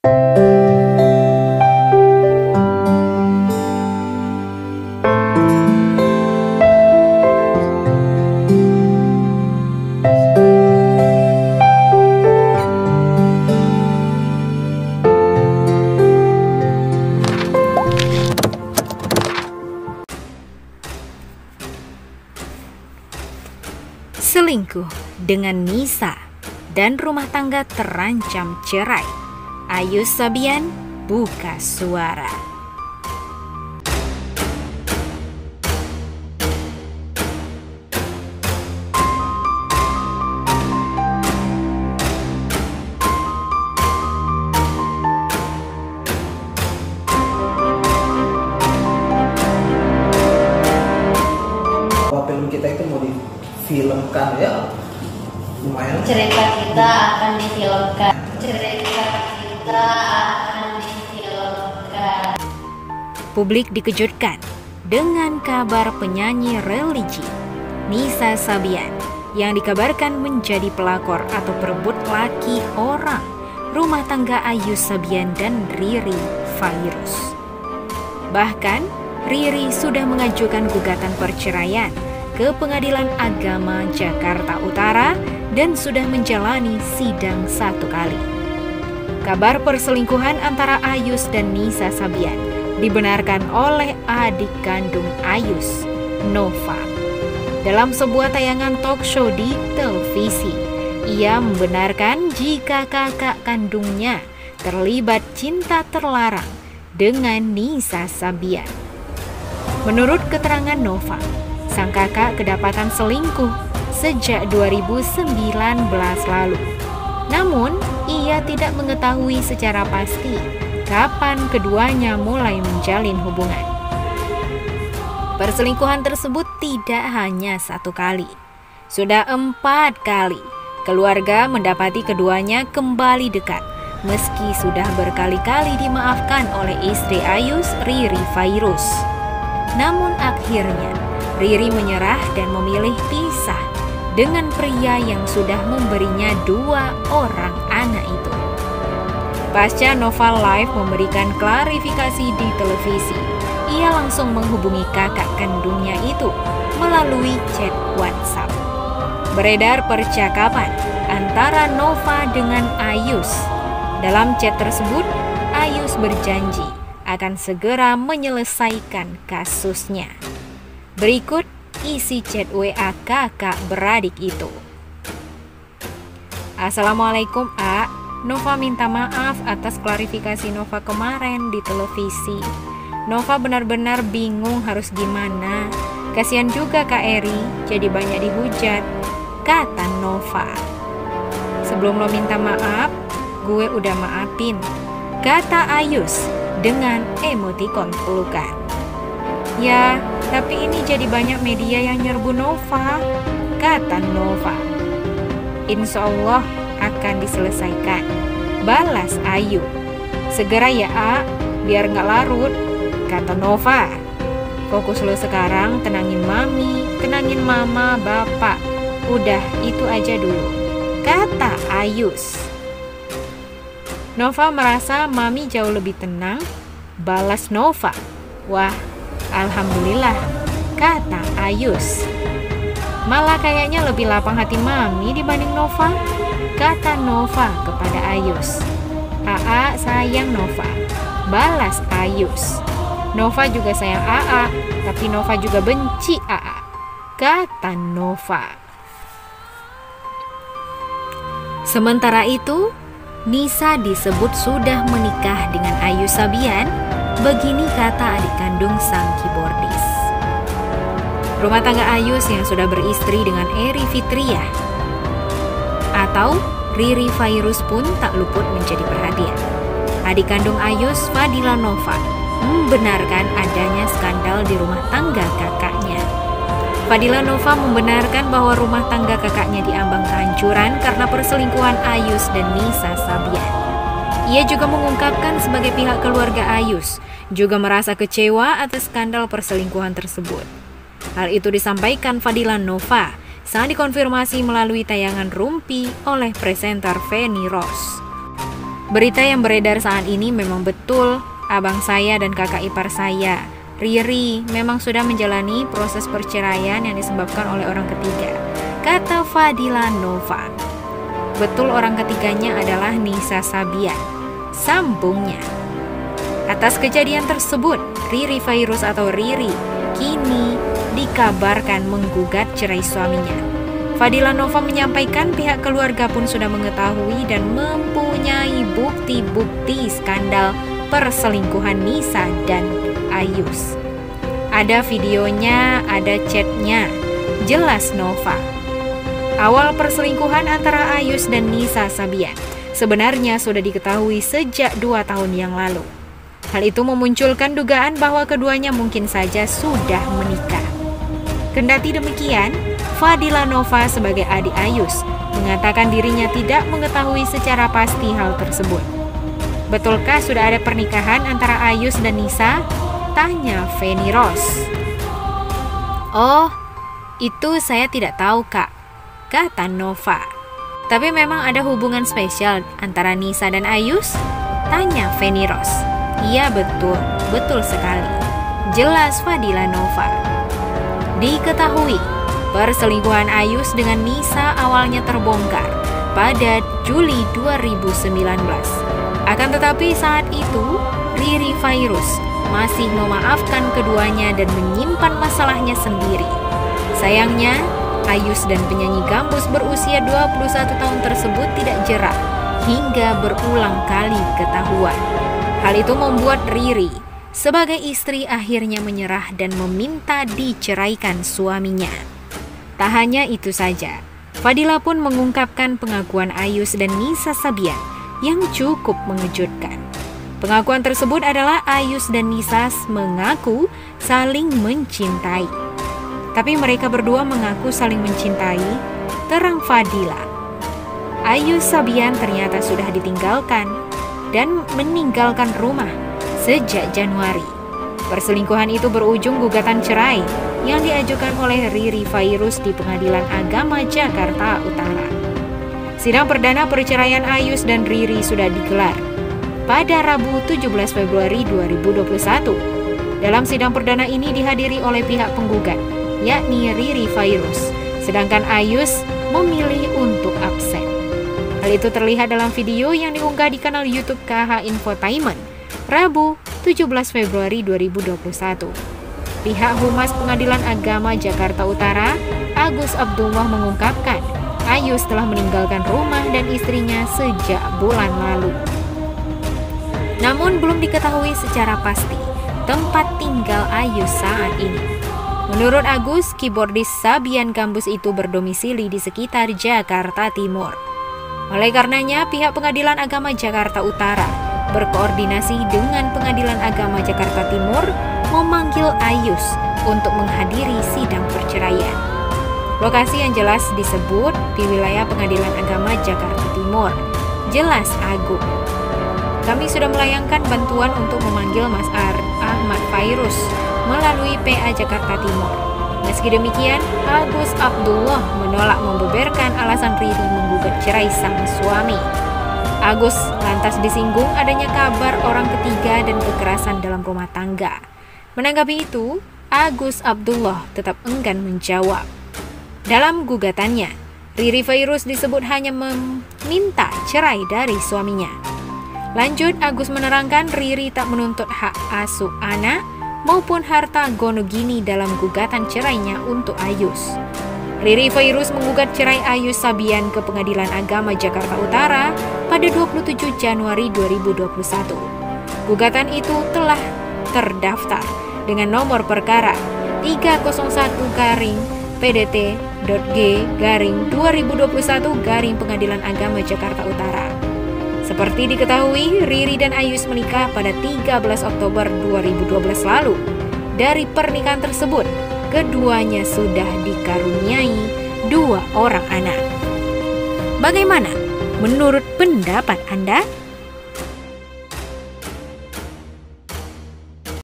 Selingkuh dengan Nisa dan rumah tangga terancam cerai. Ayus Sabian buka suara. Film kita itu mau difilmkan ya, lumayan. Cerita kita akan difilmkan. Publik dikejutkan dengan kabar penyanyi religi Nisa Sabian yang dikabarkan menjadi pelakor atau perebut laki orang rumah tangga Ayus Sabian dan Riri Fairuz. Bahkan Riri sudah mengajukan gugatan perceraian ke Pengadilan Agama Jakarta Utara dan sudah menjalani sidang 1 kali. Kabar perselingkuhan antara Ayus dan Nisa Sabian dibenarkan oleh adik kandung Ayus, Nova. Dalam sebuah tayangan talk show di televisi, ia membenarkan jika kakak kandungnya terlibat cinta terlarang dengan Nisa Sabian. Menurut keterangan Nova, sang kakak kedapatan selingkuh sejak 2019 lalu. Namun, ia tidak mengetahui secara pasti kapan keduanya mulai menjalin hubungan. Perselingkuhan tersebut tidak hanya 1 kali, sudah 4 kali. Keluarga mendapati keduanya kembali dekat, meski sudah berkali-kali dimaafkan oleh istri Ayus, Riri Fairuz. Namun akhirnya Riri menyerah dan memilih pisah dengan pria yang sudah memberinya 2 orang anak itu. Pasca Nova live memberikan klarifikasi di televisi, ia langsung menghubungi kakak kandungnya itu melalui chat WhatsApp. Beredar percakapan antara Nova dengan Ayus. Dalam chat tersebut, Ayus berjanji akan segera menyelesaikan kasusnya. Berikut isi chat WA kakak beradik itu. Assalamualaikum A, Nova minta maaf atas klarifikasi Nova kemarin di televisi. Nova benar-benar bingung harus gimana. Kasihan juga Kak Eri, jadi banyak dihujat, kata Nova. Sebelum lo minta maaf, gue udah maafin, kata Ayus dengan emotikon pelukan. Ya, tapi ini jadi banyak media yang nyerbu Nova, kata Nova. Insya Allah akan diselesaikan, balas Ayu. Segera ya A, biar nggak larut, kata Nova. Fokus lo sekarang tenangin mami, tenangin mama, bapak. Udah, itu aja dulu, kata Ayus. Nova merasa mami jauh lebih tenang, balas Nova. Wah, alhamdulillah, kata Ayus. Malah kayaknya lebih lapang hati mami dibanding Nova, kata Nova kepada Ayus. AA sayang Nova, balas Ayus. Nova juga sayang AA, tapi Nova juga benci AA, kata Nova. Sementara itu, Nisa disebut sudah menikah dengan Ayus Sabian. Begini kata adik kandung sang keyboardis. Rumah tangga Ayus yang sudah beristri dengan Eri Fitriah atau Riri Fairuz pun tak luput menjadi perhatian. Adik kandung Ayus, Fadila Nova, membenarkan adanya skandal di rumah tangga kakaknya. Fadila Nova membenarkan bahwa rumah tangga kakaknya diambang kehancuran karena perselingkuhan Ayus dan Nisa Sabian. Ia juga mengungkapkan sebagai pihak keluarga Ayus juga merasa kecewa atas skandal perselingkuhan tersebut. Hal itu disampaikan Fadila Nova saat dikonfirmasi melalui tayangan Rumpi oleh presenter Feni Rose. Berita yang beredar saat ini memang betul. Abang saya dan kakak ipar saya, Riri, memang sudah menjalani proses perceraian yang disebabkan oleh orang ketiga, kata Fadila Nova. Betul, orang ketiganya adalah Nisa Sabian, sambungnya. Atas kejadian tersebut, Riri Fairuz atau Riri kini dikabarkan menggugat cerai suaminya. Fadila Nova menyampaikan pihak keluarga pun sudah mengetahui dan mempunyai bukti-bukti skandal perselingkuhan Nisa dan Ayus. Ada videonya, ada chatnya, jelas Nova. Awal perselingkuhan antara Ayus dan Nisa Sabian sebenarnya sudah diketahui sejak 2 tahun yang lalu. Hal itu memunculkan dugaan bahwa keduanya mungkin saja sudah menikah. Kendati demikian, Fadila Nova sebagai adik Ayus mengatakan dirinya tidak mengetahui secara pasti hal tersebut. Betulkah sudah ada pernikahan antara Ayus dan Nisa? Tanya Feni Rose. Oh, itu saya tidak tahu, Kak, kata Nova. Tapi memang ada hubungan spesial antara Nisa dan Ayus? Tanya Feni Rose. Iya betul, betul sekali, jelas Fadila Nova. Diketahui, perselingkuhan Ayus dengan Nisa awalnya terbongkar pada Juli 2019. Akan tetapi saat itu, Riri Fairuz masih memaafkan keduanya dan menyimpan masalahnya sendiri. Sayangnya, Ayus dan penyanyi gambus berusia 21 tahun tersebut tidak jerak hingga berulang kali ketahuan. Hal itu membuat Riri sebagai istri akhirnya menyerah dan meminta diceraikan suaminya. Tak hanya itu saja, Fadila pun mengungkapkan pengakuan Ayus dan Nisa Sabian yang cukup mengejutkan. Pengakuan tersebut adalah Ayus dan Nisa mengaku saling mencintai. Tapi mereka berdua mengaku saling mencintai, terang Fadila. Ayus Sabian ternyata sudah ditinggalkan dan meninggalkan rumah sejak Januari. Perselingkuhan itu berujung gugatan cerai yang diajukan oleh Riri Fairuz di Pengadilan Agama Jakarta Utara. Sidang perdana perceraian Ayus dan Riri sudah digelar pada Rabu 17 Februari 2021. Dalam sidang perdana ini dihadiri oleh pihak penggugat, yakni Riri Fairuz, sedangkan Ayus memilih untuk absen. Hal itu terlihat dalam video yang diunggah di kanal YouTube KH Infotainment, Rabu 17 Februari 2021. Pihak Humas Pengadilan Agama Jakarta Utara, Agus Abdullah mengungkapkan, Ayus telah meninggalkan rumah dan istrinya sejak bulan lalu. Namun belum diketahui secara pasti tempat tinggal Ayus saat ini. Menurut Agus, keyboardis Sabian Gambus itu berdomisili di sekitar Jakarta Timur. Oleh karenanya, pihak Pengadilan Agama Jakarta Utara berkoordinasi dengan Pengadilan Agama Jakarta Timur memanggil Ayus untuk menghadiri sidang perceraian. Lokasi yang jelas disebut di wilayah Pengadilan Agama Jakarta Timur, jelas Agus. Kami sudah melayangkan bantuan untuk memanggil Mas Ahmad Fairuz melalui PA Jakarta Timur. Meski demikian, Agus Abdullah menolak membeberkan alasan Riri menggugat cerai sang suami. Agus lantas disinggung adanya kabar orang ketiga dan kekerasan dalam rumah tangga. Menanggapi itu, Agus Abdullah tetap enggan menjawab. Dalam gugatannya, Riri Fairuz disebut hanya meminta cerai dari suaminya. Lanjut, Agus menerangkan Riri tak menuntut hak asuh anak maupun harta gonogini dalam gugatan cerainya untuk Ayus. Riri Fairuz menggugat cerai Ayus Sabian ke Pengadilan Agama Jakarta Utara pada 27 Januari 2021. Gugatan itu telah terdaftar dengan nomor perkara 301-PDT.G/2021 Pengadilan Agama Jakarta Utara. Seperti diketahui, Riri dan Ayus menikah pada 13 Oktober 2012 lalu. Dari pernikahan tersebut, keduanya sudah dikaruniai 2 orang anak. Bagaimana menurut pendapat Anda?